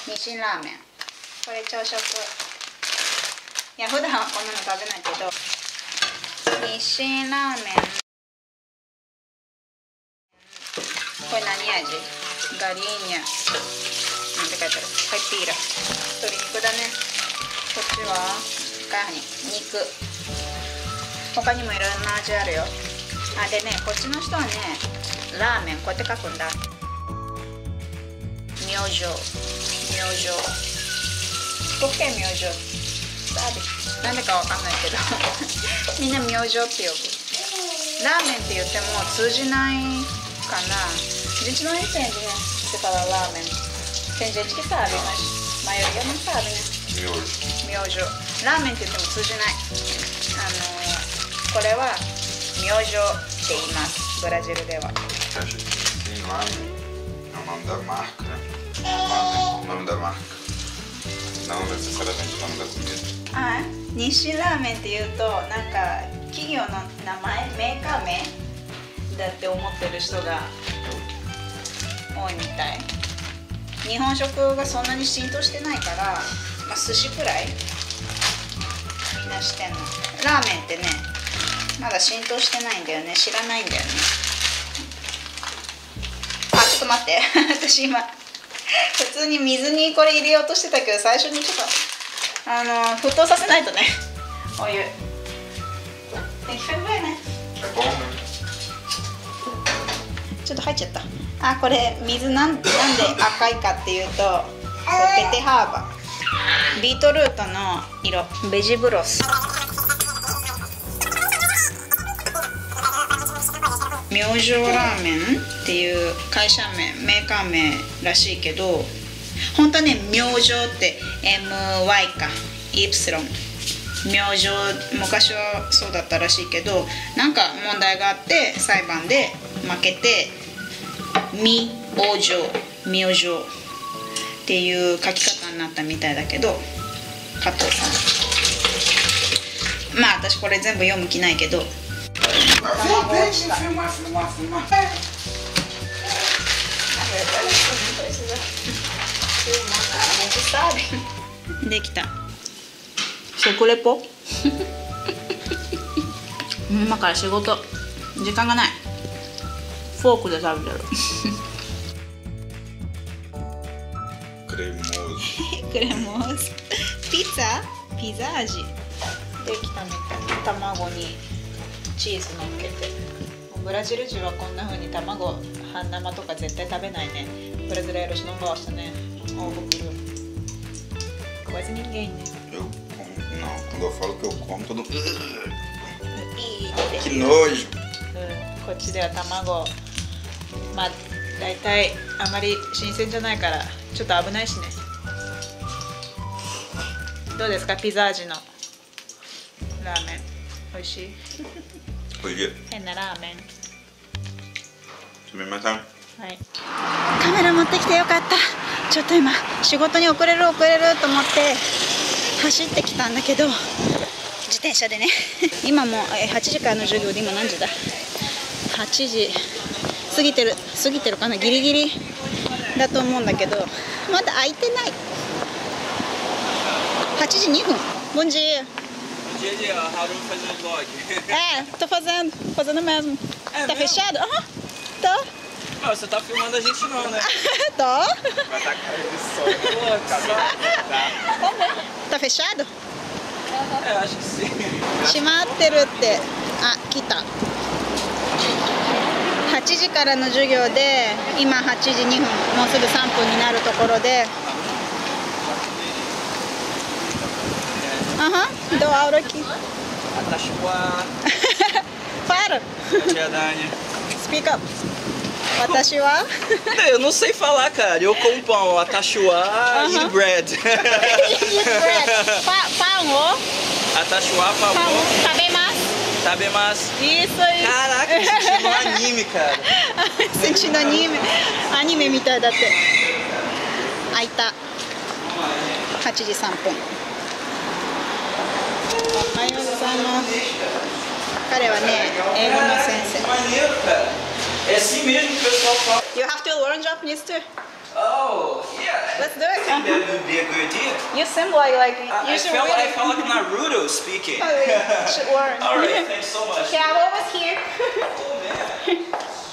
日清ラーメン。これ朝食。いや普段はこんなの食べないけど、日清ラーメン。これ何味？ガリーニャなんて書いてある。カイピーラ、鶏肉だね。こっちはガーニ肉。他にもいろんな味あるよ。あ、でね、こっちの人はね、ラーメンこうやって書くんだ。明星、明星、福岡県明星なんでかわかんないけどみんな明星って呼ぶ。ラーメンって言っても通じないかな。gente não entende, né? Você fala ramen. Tem gente que sabe, mas a maioria não sabe, né? Miojo. Miojo. Ramen って言っても通じない。これは明星って言います。ブラジルでは。 Sim, ramen é o nome da marca, né? O nome da marca. Não necessariamente o nome da comida. ああ、日清ラーメンって言うとなんか企業の名前、メーカー名だって思ってる人が多いみたい。日本食がそんなに浸透してないから、まあ、寿司くらいみんな知ってんの。ラーメンってねまだ浸透してないんだよね。知らないんだよね。あ、ちょっと待って私今普通に水にこれ入れようとしてたけど、最初にちょっと沸騰させないとね。お湯Tem que ferver, né? É bom, né? ちょっと入っちゃった。あ、これ水なんで赤いかっていうと、ベテハーバー、ビートルートの色、ベジブロス。明星ラーメンっていう会社名、メーカー名らしいけど、本当はね、明星って MY か Y。明星、昔はそうだったらしいけど、なんか問題があって裁判で負けて明星っていう書き方になったみたいだけど、加藤さん、まあ私これ全部読む気ないけど、できた。食レポ今から仕事、時間がない。フォークで食べてる Cremoso. クレモーズ。ピザ味できたみたい。卵にチーズ乗っけて。ブラジル人はこんな風に卵半生とか絶対食べないね。Brasileiros não gostam, né? Ovo cru. Quase ninguém, né? Não, quando eu falo que eu como, todo mundo. Que nojo! こっちでは卵、まあだいたいあまり新鮮じゃないからちょっと危ないしね。どうですか、ピザ味のラーメン。美味しい？変なラーメン。 すみません。 はい。カメラ持ってきてよかった。ちょっと今仕事に遅れると思って走ってきたんだけど、自転車でね今も8時からの授業で、今何時だ、8時過ぎてるかな、ギリギリだと思うんだけど、まだ開いてない。8時2分。Bom dia. Bom dia, dia. Haru fazendo vlog. Tô fazendo mesmo. Tá fechado? Aham, tá. Ah, você tá filmando a gente não, né? Tô. Vai tá cara de sol louca, tá? Tá fechado? É, acho que sim. 閉まってるって。あ、来た。8時からの授業で、今8時2分、もうすぐ3分になるところで。Aham, dou aula aqui. Atashua. Para. Tia Dani. Speak up. Watashi wa? Eu não sei falar, cara. Eu como pão, atashua e bread. Eat bread. Pão o? Atashua, pão o. Tabemasu. Tabemasu. Isso aí. Caraca, me sentindo um anime, cara. Sentindo anime. Anime みたいだって。開いた。8時3分。おはようございます。彼はね、英語の先生。 É assim mesmo que o pessoal fala. You have to learn Japanese too. Oh, yeah. Let's do it. think that would be a good idea. You seem like I you should felt really. like Naruto speaking. Should learn. All right, thanks so much. Okay, I'm almost here. Oh man.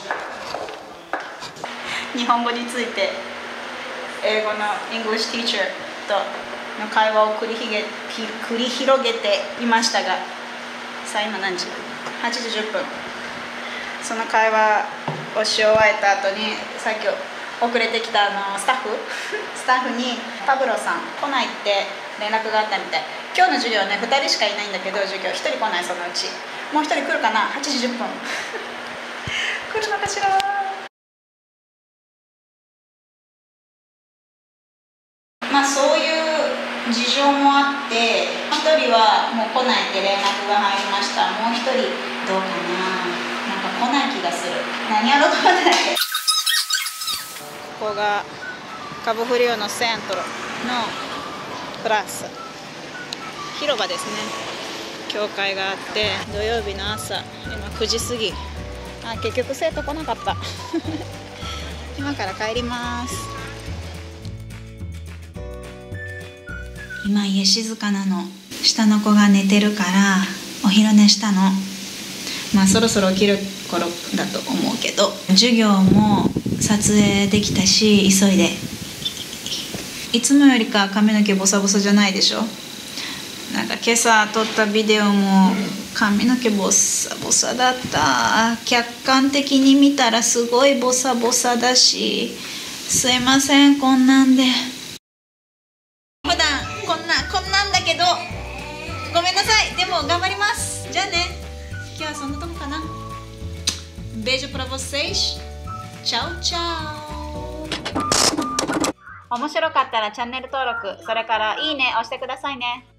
日本語について英語の English teacher との会話を繰り広げていましたが、さあ今何時？8時10分。その会話をし終えた後にさっき遅れてきたスタッフにパブロさん来ないって連絡があったみたい。今日の授業ね2人しかいないんだけど、授業1人来ない。そのうちもう1人来るかな。8時10分来るのかしら。まあそういう事情もあって1人はもう来ないって連絡が入りました。もう1人どうかな、なんか来ない気がする。何やろうと思ってないけど、ここがカブフリオのセントロのプラス広場ですね。教会があって土曜日の朝今9時過ぎ。結局生徒来なかった今から帰ります。今家静かなの。下の子が寝てるからお昼寝したの。まあそろそろ起きる頃だと思うけど、授業も撮影できたし急いで。いつもよりか髪の毛ボサボサじゃないでしょ。なんか今朝撮ったビデオも髪の毛ボサボサだった。客観的に見たらすごいボサボサだし、すいませんこんなんで。普段こんなんだけどごめんなさい。でも頑張ります。じゃあね、今日はそんなとこかな。Beijo pra vocês. Tchau, tchau. 面白かったらチャンネル登録、それからいいね押してくださいね。